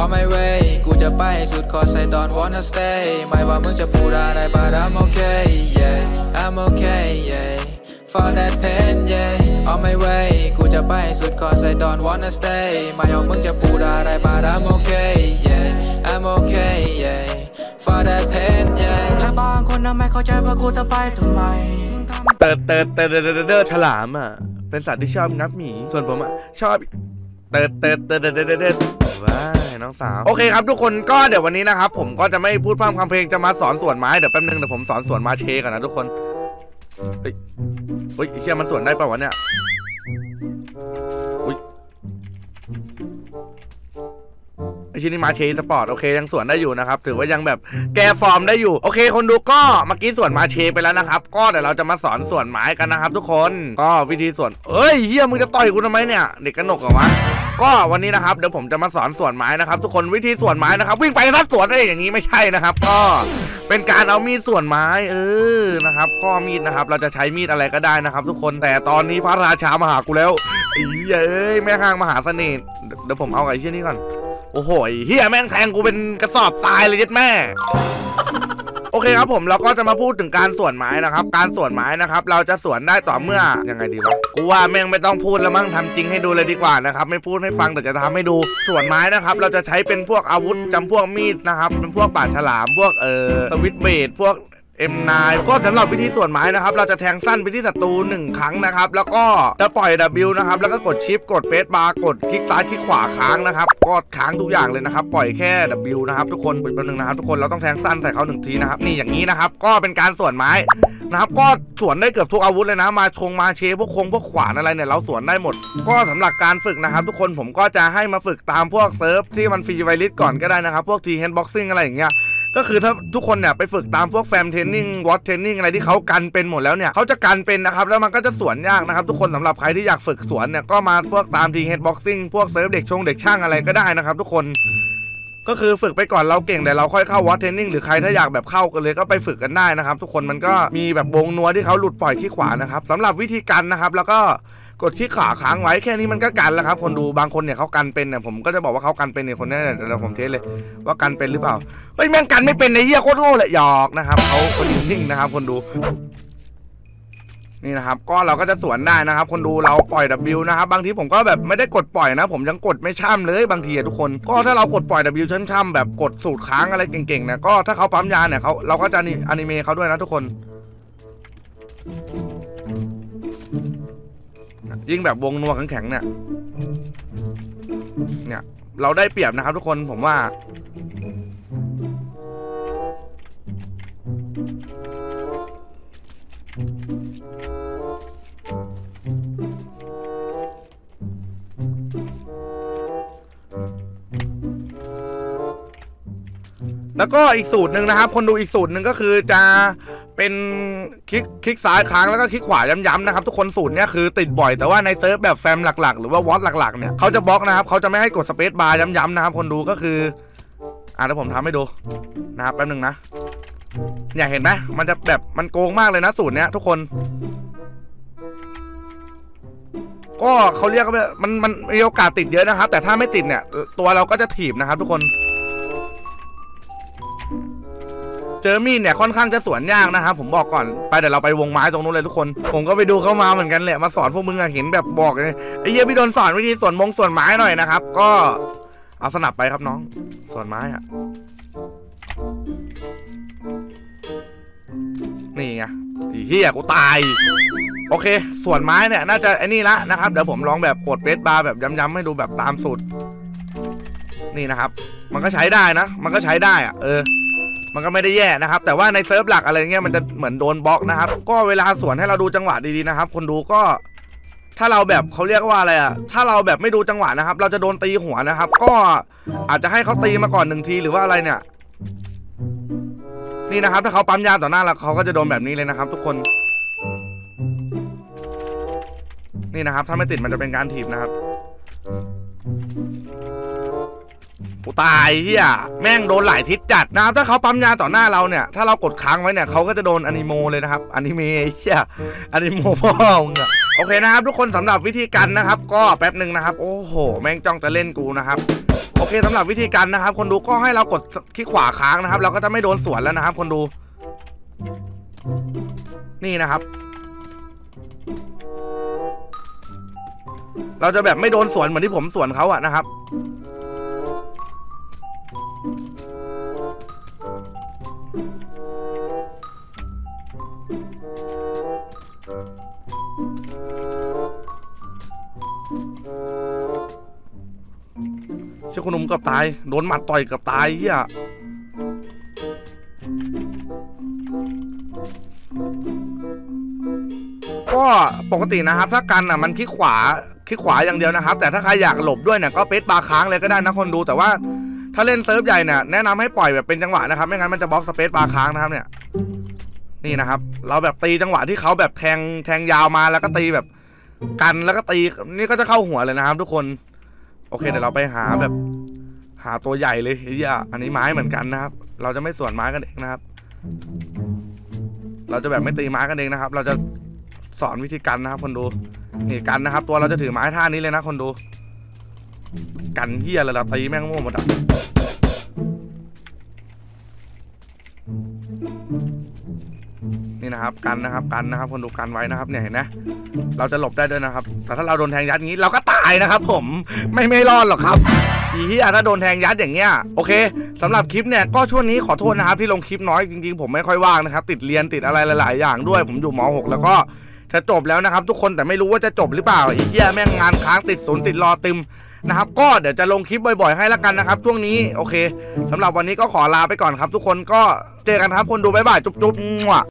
on my way กูจะไปสุด cause I don't wanna stay ไม่ว่ามึงจะพูดอะไร but I'm okay yeah I'm okay yeah for that pain yeah on my way กูจะไปสุด cause I don't wanna stay ไม่ว่ามึงจะพูดอะไร but I'm okay yeah I'm okay yeah for that pain yeah และบางคนน่ะไม่เข้าใจว่ากูจะไปทำไมเติร์ดฉลามอ่ะเป็นสัตว์ที่ชอบงับหมีส่วนผมอ่ะชอบเติร์ดว้ายน้องสาวโอเคครับทุกคนก็เดี๋ยววันนี้นะครับผมก็จะไม่พูดพร่ำคำเพลงจะมาสอนสวนไม้เดี๋ยวแป๊บนึงเดี๋ยวผมสอนสวนมาเชกันนะทุกคนเฮ้ยเฮียมันสวนได้ป่าววะเนี่ยไอชิ้นนี้มาเชสปอร์ตโอเคยังสวนได้อยู่นะครับถือว่ายังแบบแกฟอร์มได้อยู่โอเคคนดูก็เมื่อกี้สวนมาเชไปแล้วนะครับก็เดี๋ยวเราจะมาสอนสวนไม้กันนะครับทุกคนก็วิธีสวนเอ้ยเฮียมึงจะต่อยกูทำไมเนี่ยเด็กกระหนกเหรอวะก็วันนี้นะครับเดี๋ยวผมจะมาสอนสวนไม้นะครับทุกคนวิธีสวนไม้นะครับวิ่งไปทัดสวนได้อย่างนี้ไม่ใช่นะครับก็เป็นการเอามีดสวนไม้นะครับก็มีดนะครับเราจะใช้มีดอะไรก็ได้นะครับทุกคนแต่ตอนนี้พระราชามาหากูแล้วไอ้แม่ห้างมหาเสน่ห์เดี๋ยวผมเอาไอ้เชี่ยนี่ก่อนโอ้โหเฮียแม่งแทงกูเป็นกระสอบทรายเลยยัดแม่โอเคครับผมเราก็จะมาพูดถึงการสวนไม้นะครับการสวนไม้นะครับเราจะสวนได้ต่อเมื่อยังไงดีวะกูว่าแม่งไม่ต้องพูดแล้วมั่งทำจริงให้ดูเลยดีกว่านะครับไม่พูดให้ฟังแต่จะทำให้ดูสวนไม้นะครับเราจะใช้เป็นพวกอาวุธจำพวกมีดนะครับเป็นพวกปาดฉลามพวกสวิตเบดพวกM9 ก็สำหรับวิธีสวนไม้นะครับเราจะแทงสั้นไปที่ศัตรู1ครั้งนะครับแล้วก็จะปล่อย W นะครับแล้วก็กดชิปกดเปซบาร์กดคลิกซ้ายคลิกขวาค้างนะครับก็ค้างทุกอย่างเลยนะครับปล่อยแค่ W นะครับทุกคนเป็นตัวหนึ่งนะครับทุกคนเราต้องแทงสั้นใส่เขา1ทีนะครับนี่อย่างนี้นะครับก็เป็นการสวนไม้นะครับก็สวนได้เกือบทุกอาวุธเลยนะมาเชพวกพวกขวานอะไรเนี่ยเราสวนได้หมดก็สำหรับการฝึกนะครับทุกคนผมก็จะให้มาฝึกตามพวกเซิร์ฟที่มันฟรีไวลิสก่อนก็ได้นะครับพวกทีเฮดบ็อกซิ่งอะไรอย่างเงี้ยก็คือถ้าทุกคนเนี่ยไปฝึกตามพวกแฟมเทรนนิ่งวอตเทรนนิ่งอะไรที่เขากันเป็นหมดแล้วเนี่ยเขาจะกันเป็นนะครับแล้วมันก็จะสวนยากนะครับทุกคนสำหรับใครที่อยากฝึกสวนเนี่ยก็มาพวกตามทีเฮดบ็อกซิ่งพวกเซิร์ฟเด็กช่างอะไรก็ได้นะครับทุกคนก็คือฝึกไปก่อนเราเก่งแต่เราค่อยเข้าวอตเทรนนิ่งหรือใครถ้าอยากแบบเข้ากันเลยก็ไปฝึกกันได้นะครับทุกคนมันก็มีแบบวงนัวที่เขาหลุดปล่อยขี้ขวานะครับสำหรับวิธีกันนะครับแล้วก็กดที่ขาค้างไว้แค่นี้มันก็กันแล้วครับคนดูบางคนเนี่ยเขากันเป็นเนี่ยผมก็จะบอกว่าเขากันเป็นเนี่ยคนนี้เดี๋ยวผมเทสเลยว่ากันเป็นหรือเปล่าเฮ้ยแม่งกันไม่เป็นในเหี้ยโคตรโง่เลยหยอกนะครับเขาคนนิ่งๆนะครับคนดูนี่นะครับก็เราก็จะสวนได้นะครับคนดูเราปล่อย W นะครับบางทีผมก็แบบไม่ได้กดปล่อยนะผมยังกดไม่ช่ำเลยบางทีทุกคนก็ถ้าเรากดปล่อย W ช่ำแบบกดสูตรค้างอะไรเก่งๆเนี่ยก็ถ้าเขาปั๊มยาเนี่ยเราก็จะอนิเมะเขาด้วยนะทุกคนยิ่งแบบวงนัวแข็งๆเนี่ยเราได้เปรียบนะครับทุกคนผมว่าแล้วก็อีกสูตรหนึ่งนะครับคนดูอีกสูตรหนึ่งก็คือจะเป็นคลิกซ้ายค้างแล้วก็คลิกขวาย้ำๆนะครับทุกคนสูตรเนี้ยคือติดบ่อยแต่ว่าในเซิร์ฟแบบแฟมหลักๆหรือว่าวอตหลักๆเนี่ยเขาจะบล็อกนะครับเขาจะไม่ให้กดสเปซบาร์ย้ำๆนะครับคนดูก็คือเดี๋ยวผมทำให้ดูนะครับแป๊บนึงนะเนี่ยเห็นไหมมันจะแบบมันโกงมากเลยนะสูตรเนี้ยทุกคนก็เขาเรียกว่ามันมีโอกาสติดเยอะนะครับแต่ถ้าไม่ติดเนี่ยตัวเราก็จะถีบนะครับทุกคนเจอมีดเนี่ยค่อนข้างจะสวนยากนะครับผมบอกก่อนไปเดี๋ยวเราไปวงไม้ตรงนู้นเลยทุกคนผมก็ไปดูเข้ามาเหมือนกันแหละมาสอนพวกมึงเห็นแบบบอกเลยไอ้เหี้ยพี่โดนสอนวิธีสวนไม้หน่อยนะครับก็เอาสนับไปครับน้องสวนไม้อะนี่ไงไอ้เหี้ยกูตายโอเคสวนไม้เนี่ยน่าจะไอ้นี่ละนะครับเดี๋ยวผมลองแบบกดเบสบาร์แบบย้ำๆให้ดูแบบตามสูตรนี่นะครับมันก็ใช้ได้นะมันก็ใช้ได้อะมันก็ไม่ได้แย่นะครับแต่ว่าในเซิร์ฟหลักอะไรเงี้ยมันจะเหมือนโดนบล็อกนะครับก็เวลาสวนให้เราดูจังหวะดีๆนะครับคนดูก็ถ้าเราแบบเขาเรียกว่าอะไรอ่ะถ้าเราแบบไม่ดูจังหวะนะครับเราจะโดนตีหัวนะครับก็อาจจะให้เขาตีมาก่อน1ทีหรือว่าอะไรเนี่ยนี่นะครับถ้าเขาปั๊มยาต่อหน้าเราเขาก็จะโดนแบบนี้เลยนะครับทุกคนนี่นะครับถ้าไม่ติดมันจะเป็นการถีบนะครับกูตายเฮียแม่งโดนหลายทิศจัดนะครับถ้าเขาปั๊มยาต่อหน้าเราเนี่ยถ้าเรากดค้างไว้เนี่ยเขาก็จะโดนอนิโมเลยนะครับอนิเมะเฮียอนิโมพ่อมึงอะโอเคนะครับทุกคนสำหรับวิธีการนะครับก็แป๊บหนึ่งนะครับโอ้โหแม่งจ้องจะเล่นกูนะครับโอเคสำหรับวิธีการนะครับคนดูก็ให้เรากดที่ขวาค้างนะครับเราก็จะไม่โดนสวนแล้วนะครับคนดูนี่นะครับเราจะแบบไม่โดนสวนเหมือนที่ผมสวนเขาอะนะครับเชื่อคุณหนุ่มกับตายโดนหมัดต่อยกับตายเฮียก็ปกตินะครับถ้ากันอ่ะมันคลิกขวาอย่างเดียวนะครับแต่ถ้าใครอยากหลบด้วยเนี่ยก็เปซบาร์ค้างเลยก็ได้นะคนดูแต่ว่าถ้าเล่นเซิร์ฟใหญ่เนี่ยแนะนำให้ปล่อยแบบเป็นจังหวะนะครับไม่งั้นมันจะบล็อกสเปซบาร์ค้างนะครับเนี่ยนี่นะครับเราแบบตีจังหวะที่เขาแบบแทงยาวมาแล้วก็ตีแบบกันแล้วก็ตีนี่ก็จะเข้าหัวเลยนะครับทุกคนโอเคเดี๋ยวเราไปหาตัวใหญ่เลยเฮียอันนี้ไม้เหมือนกันนะครับเราจะไม่สวนไม้กันเองนะครับเราจะแบบไม่ตีไม้กันเองนะครับเราจะสอนวิธีกันนะครับคนดูนี่กันนะครับตัวเราจะถือไม้ท่านี้เลยนะคนดูกันเฮียอะไรเราตีแม่งโม่หมดอ่ะนี่นะครับกันนะครับคนดูกันไว้นะครับเนี่ยเห็นไหมเราจะหลบได้ด้วยนะครับแต่ถ้าเราโดนแทงยัดอย่างนี้เราก็ตายนะครับผมไม่รอดหรอกครับอีเหี้ยถ้าโดนแทงยัดอย่างเงี้ยโอเคสำหรับคลิปเนี่ยก็ช่วงนี้ขอโทษนะครับที่ลงคลิปน้อยจริงๆผมไม่ค่อยว่างนะครับติดเรียนติดอะไรหลายๆอย่างด้วยผมอยู่ม.6 แล้วก็จะจบแล้วนะครับทุกคนแต่ไม่รู้ว่าจะจบหรือเปล่าอีเหี้ยแม่งงานค้างติดศูนย์ติดรอตึมนะครับก็เดี๋ยวจะลงคลิปบ่อยๆให้แล้วกันนะครับช่วงนี้โอเคสำหรับวันนี้ก็ขอลาไปก่อนครับทุกคนก็เจอกันครับคนดูบ๊ายบายจุ๊บ